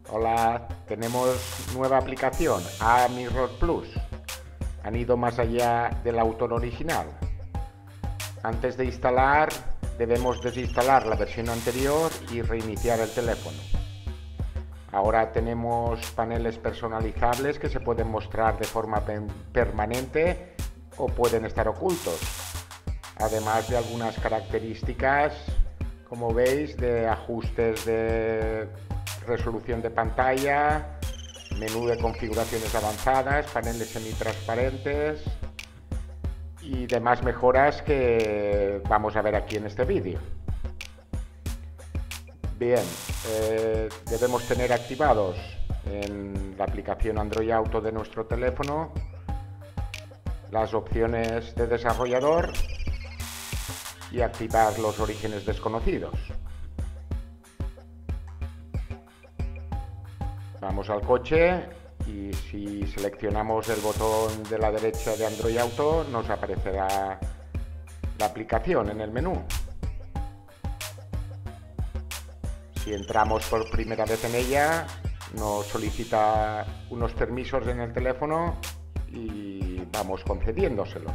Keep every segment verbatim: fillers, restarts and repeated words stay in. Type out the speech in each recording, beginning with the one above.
Hola, tenemos nueva aplicación, AMirror Plus. Han ido más allá del autor original. Antes de instalar, debemos desinstalar la versión anterior y reiniciar el teléfono. Ahora tenemos paneles personalizables que se pueden mostrar de forma permanente o pueden estar ocultos. Además de algunas características, como veis, de ajustes de resolución de pantalla, menú de configuraciones avanzadas, paneles semitransparentes y demás mejoras que vamos a ver aquí en este vídeo. Bien, eh, debemos tener activados en la aplicación Android Auto de nuestro teléfono las opciones de desarrollador y activar los orígenes desconocidos. Vamos al coche y si seleccionamos el botón de la derecha de Android Auto nos aparecerá la aplicación en el menú. Si entramos por primera vez en ella, nos solicita unos permisos en el teléfono y vamos concediéndoselos.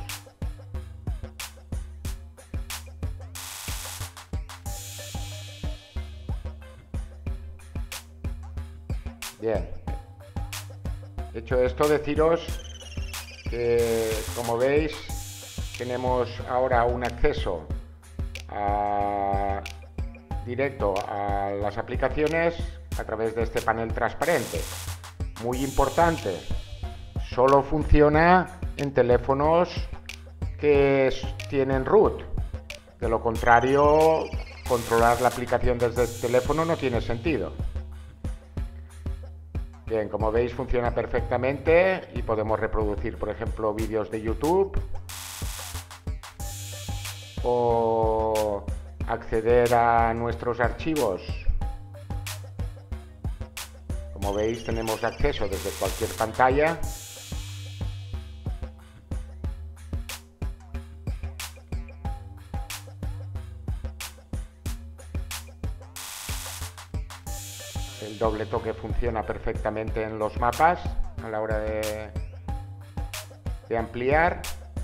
Bien, hecho esto, deciros que, como veis, tenemos ahora un acceso a, directo a las aplicaciones a través de este panel transparente. Muy importante, solo funciona en teléfonos que tienen root. De lo contrario, controlar la aplicación desde el teléfono no tiene sentido. Bien, como veis funciona perfectamente y podemos reproducir, por ejemplo, vídeos de YouTube o acceder a nuestros archivos. Como veis tenemos acceso desde cualquier pantalla. El doble toque funciona perfectamente en los mapas a la hora de, de ampliar.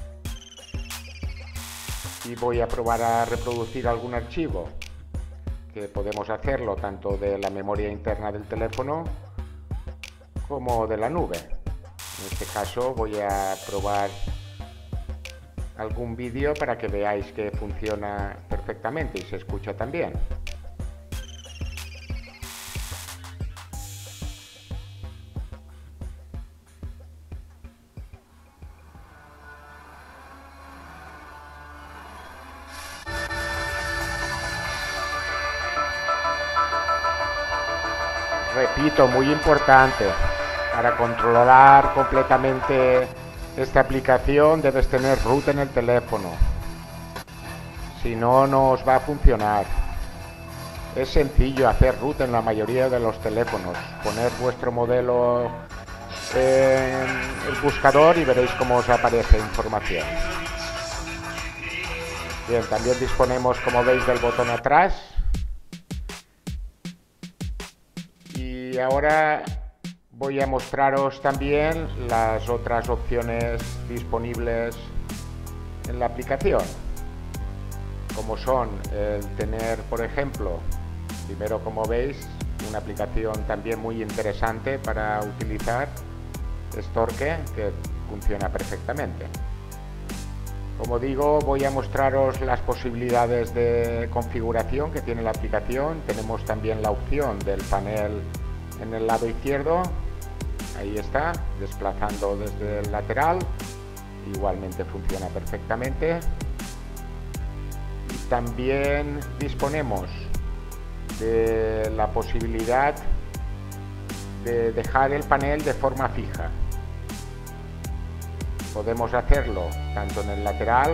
Y voy a probar a reproducir algún archivo, que podemos hacerlo tanto de la memoria interna del teléfono como de la nube. En este caso voy a probar algún vídeo para que veáis que funciona perfectamente y se escucha también. Repito, muy importante, para controlar completamente esta aplicación debes tener root en el teléfono, si no, no os va a funcionar. Es sencillo hacer root en la mayoría de los teléfonos, poner vuestro modelo en el buscador y veréis cómo os aparece información. Bien, también disponemos, como veis, del botón atrás. Y ahora voy a mostraros también las otras opciones disponibles en la aplicación, como son el tener, por ejemplo, primero, como veis, una aplicación también muy interesante para utilizar, Storke, que funciona perfectamente. Como digo, voy a mostraros las posibilidades de configuración que tiene la aplicación. Tenemos también la opción del panel en el lado izquierdo, ahí está, desplazando desde el lateral, igualmente funciona perfectamente. Y también disponemos de la posibilidad de dejar el panel de forma fija. Podemos hacerlo tanto en el lateral,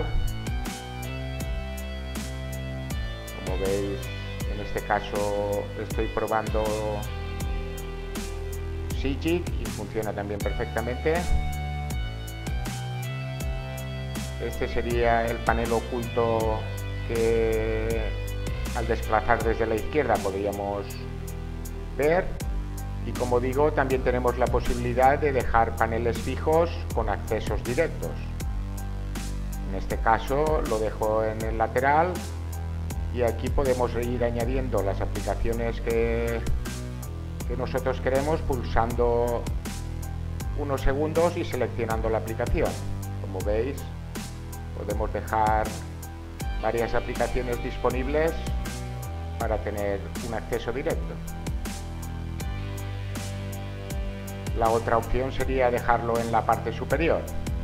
como veis, en este caso estoy probando Seagig y funciona también perfectamente. Este sería el panel oculto que al desplazar desde la izquierda podríamos ver, Y como digo, también tenemos la posibilidad de dejar paneles fijos con accesos directos. En este caso lo dejo en el lateral y aquí podemos ir añadiendo las aplicaciones que, que nosotros queremos pulsando unos segundos y seleccionando la aplicación. Como veis, podemos dejar varias aplicaciones disponibles para tener un acceso directo. La otra opción sería dejarlo en la parte superior.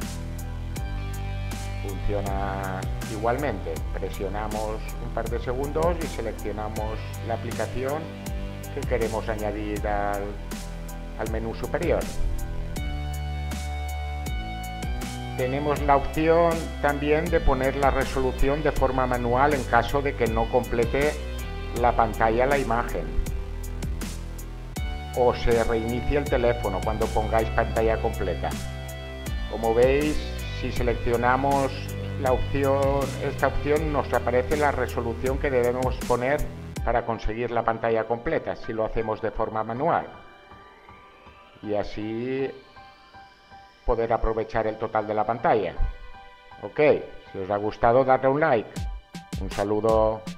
Funciona igualmente. Presionamos un par de segundos y seleccionamos la aplicación que queremos añadir al, al menú superior. Tenemos la opción también de poner la resolución de forma manual en caso de que no complete la pantalla la imagen, o se reinicie el teléfono cuando pongáis pantalla completa. Como veis, si seleccionamos la opción, esta opción nos aparece la resolución que debemos poner para conseguir la pantalla completa, si lo hacemos de forma manual. Y así poder aprovechar el total de la pantalla. Ok, si os ha gustado, dadle un like. Un saludo.